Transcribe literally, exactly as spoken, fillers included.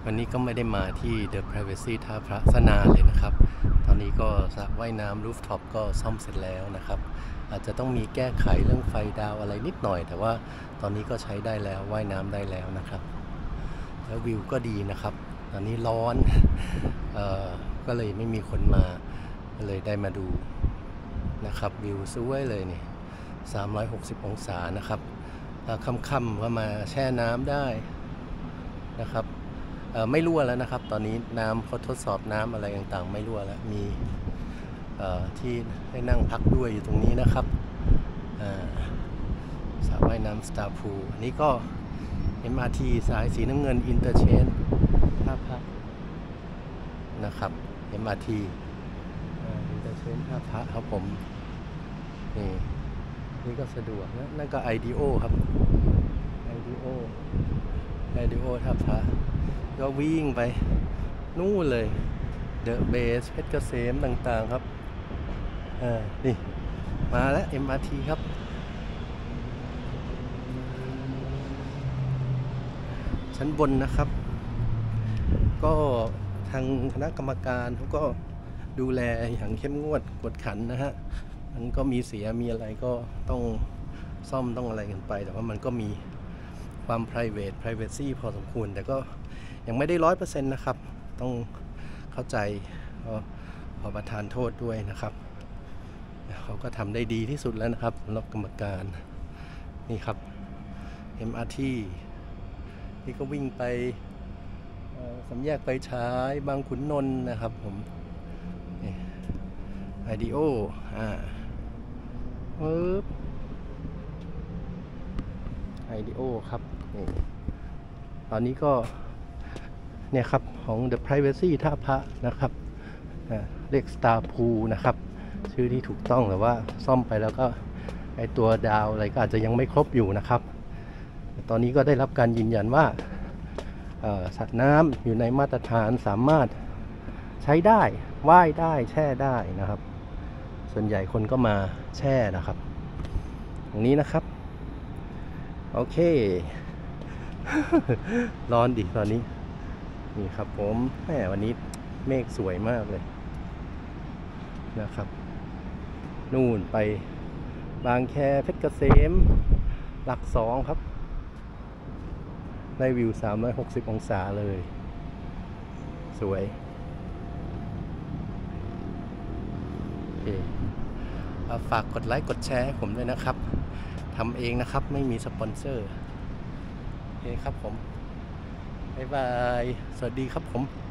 วันนี้ก็ไม่ได้มาที่ The Privacy ท่าพระสนานเลยนะครับตอนนี้ก็สระว่ายน้ำรูฟท็อปก็ซ่อมเสร็จแล้วนะครับอาจจะต้องมีแก้ไขเรื่องไฟดาวอะไรนิดหน่อยแต่ว่าตอนนี้ก็ใช้ได้แล้วว่ายน้ำได้แล้วนะครับแล้ววิวก็ดีนะครับตอนนี้ร้อนเอ่อก็เลยไม่มีคนมาเลยได้มาดูนะครับวิวสวยเลยนี่สามร้อยหกสิบองศานะครับค่ำๆก็มาแช่น้ำได้นะครับไม่รั่วแล้วนะครับตอนนี้น้ำเขาทดสอบน้ำอะไรต่างๆไม่รั่วแล้วมีที่ให้นั่งพักด้วยอยู่ตรงนี้นะครับสระว่ายน้ำสตาร์พูลอันนี้ก็ เอ็ม อาร์ ที สายสีน้ำเงินอินเตอร์เชนท่าพระนะครับ เอ็ม อาร์ ที อินเตอร์เชนท่าพระครับผมนี่นี่ก็สะดวกนะนั่นก็ ไอ ดี โอ ครับ ไอ ดี โอ ไอ ดี โอ ท่าพระก็วิ่งไปนู่นเลยเดอะเบสเพชรเกษมต่างๆครับอ่านี่มาแล้ว เอ็ม อาร์ ที ครับชั้นบนนะครับก็ทางคณะกรรมการเขาก็ดูแลอย่างเข้มงวดกวดขันนะฮะมันก็มีเสียมีอะไรก็ต้องซ่อมต้องอะไรกันไปแต่ว่ามันก็มีความ private privacy พอสมควรแต่ก็ยังไม่ได้ร้อยเปอร์เซ็นต์นะครับต้องเข้าใจขอประทานโทษด้วยนะครับเขาก็ทำได้ดีที่สุดแล้วนะครับสำหรับกรรมการนี่ครับ เอ็ม อาร์ ที ที่ก็วิ่งไปสามแยกไฟฉายบางขุนนนท์นะครับผมไอ ดี โอ อ่าปึ๊บ ไอ ดี โอ ครับนี่ตอนนี้ก็เนี่ยครับของ The Privacy ท่าพระนะครับเรียก Star Pool นะครับชื่อที่ถูกต้องแต่ว่าซ่อมไปแล้วก็ไอตัวดาวอะไรก็อาจจะยังไม่ครบอยู่นะครับตอนนี้ก็ได้รับการยืนยันว่าสัตว์น้ำอยู่ในมาตรฐานสามารถใช้ได้ว่ายได้แช่ได้นะครับส่วนใหญ่คนก็มาแช่นะครับตรงนี้นะครับโอเค ร้อนดิตอนนี้นี่ครับผมแหมวันนี้เมฆสวยมากเลยนะครับนู่นไปบางแคเพชรเกษมหลักสองครับได้วิวสามร้อยหกสิบองศาเลยสวยโอเคฝากกดไลค์กดแชร์ให้ผมด้วยนะครับทำเองนะครับไม่มีสปอนเซอร์โอเคครับผมบ๊ายบายสวัสดีครับผม